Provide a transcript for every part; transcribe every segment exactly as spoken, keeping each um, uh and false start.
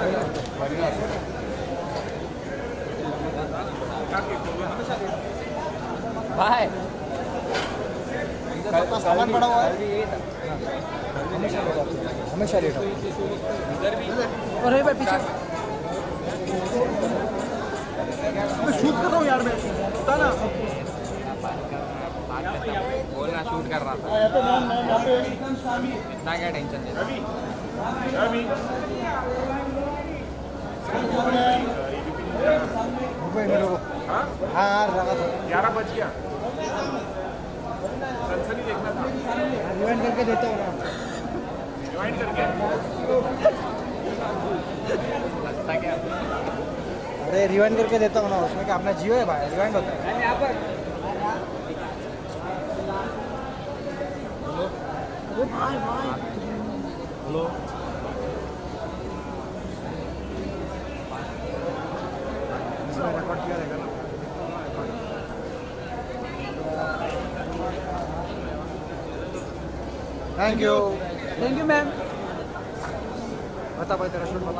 भाई सामान पड़ा हुआ है, हमेशा लेट होता है। अरे भाई पीछे मैं शूट कर रहा हूँ यार, मैं बता ना। बोलना शूट कर रहा था, इतना क्या टेंशन लेता। हाँ लगा था, ग्यारह बज गया, सनसनी देखना था। रिवाइंड करके देता हूँ ना, रिवाइंड करके लगता क्या? अरे रिवाइंड करके देता हूँ ना, उसमें क्या अपना जियो है भाई, रिवाइंड होता है। यहाँ पर हेलो भाई भाई हेलो, रिकॉर्ड किया रहेगा ना। Thank you thank you ma'am. बता भाई तेरा शूट बता।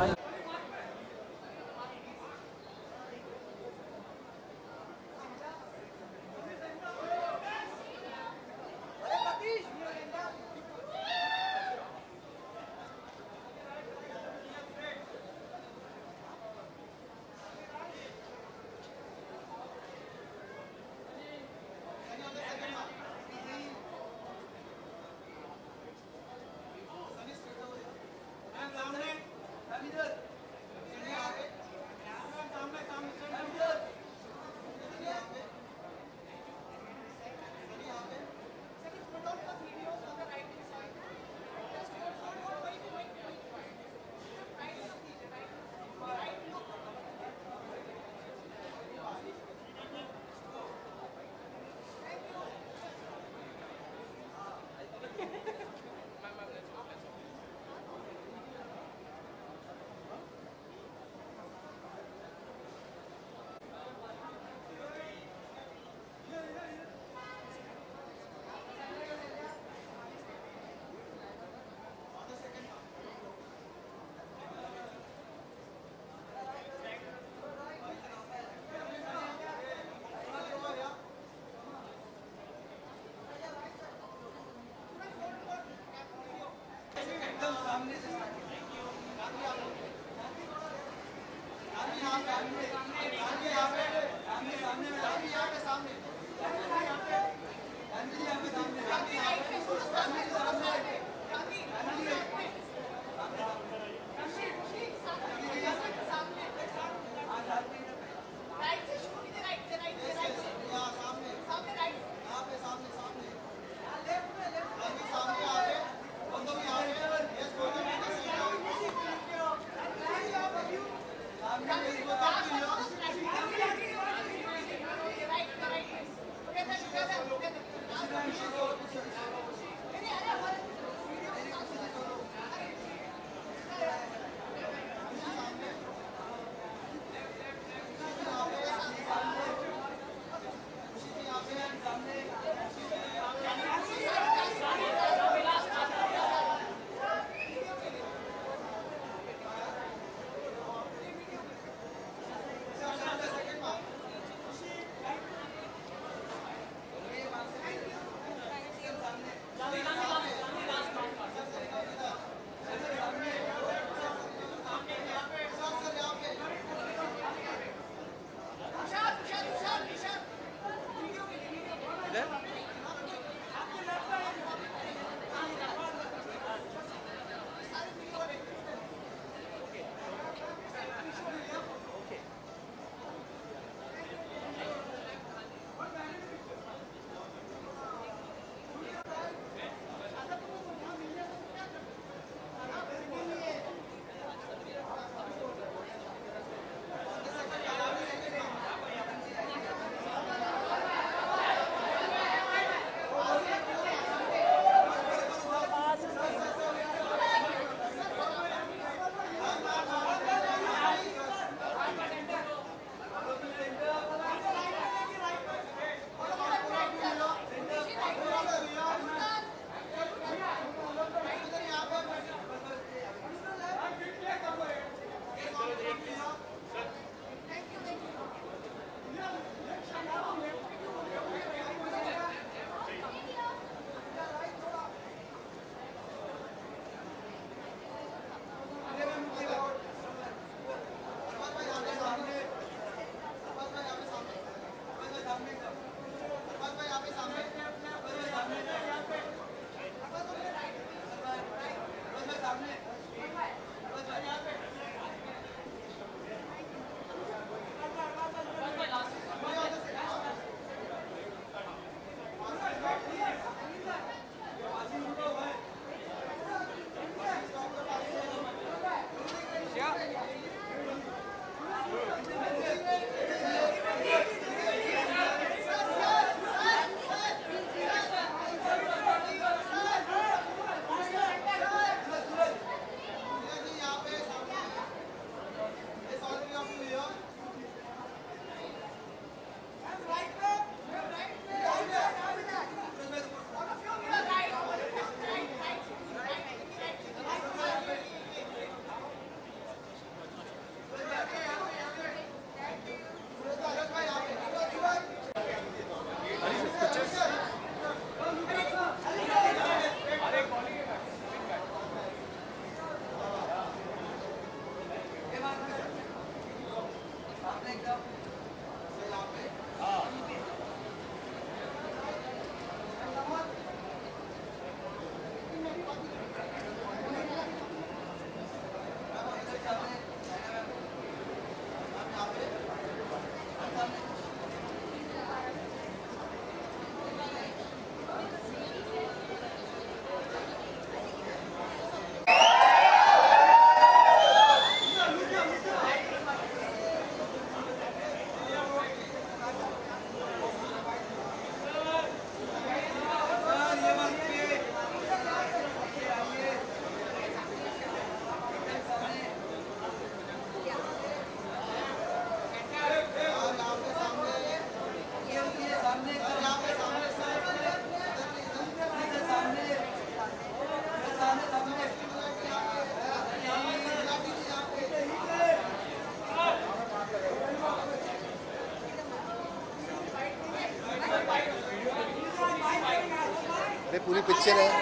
पिक्चर है।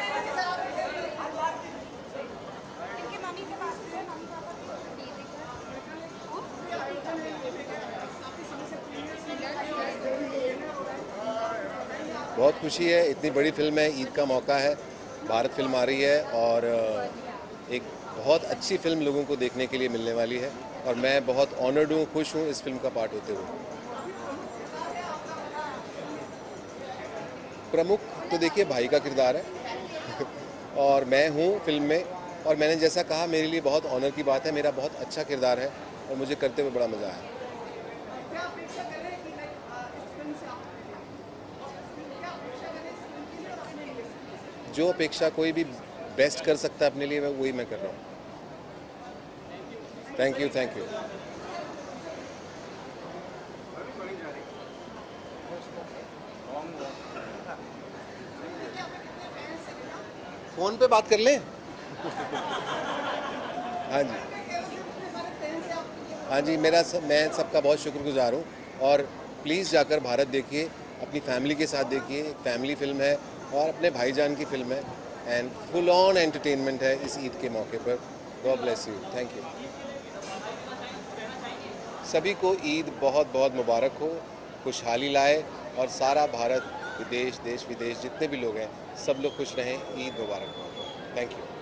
बहुत खुशी है, इतनी बड़ी फिल्म है, ईद का मौका है, भारत फिल्म आ रही है और एक बहुत अच्छी फिल्म लोगों को देखने के लिए मिलने वाली है और मैं बहुत ऑनर्ड हूँ, खुश हूँ इस फिल्म का पार्ट होते हुए। प्रमुख तो देखिए भाई का किरदार है और मैं हूँ फिल्म में और मैंने जैसा कहा मेरे लिए बहुत ऑनर की बात है, मेरा बहुत अच्छा किरदार है और मुझे करते हुए बड़ा मज़ा आया। जो अपेक्षा कोई भी बेस्ट कर सकता है अपने लिए, मैं वही मैं कर रहा हूँ। Thank you thank you. Phone पे बात कर लें। हाँ जी हाँ जी, मेरा सब, मैं सबका बहुत शुक्रगुजार हूँ और प्लीज़ जाकर भारत देखिए, अपनी फैमिली के साथ देखिए, फैमिली फिल्म है और अपने भाईजान की फिल्म है एंड फुल ऑन एंटरटेनमेंट है इस ईद के मौके पर। God bless you, thank you. सभी को ईद बहुत बहुत मुबारक हो, खुशहाली लाए और सारा भारत, विदेश, देश विदेश जितने भी लोग हैं सब लोग खुश रहें। ईद मुबारक हो। Thank you.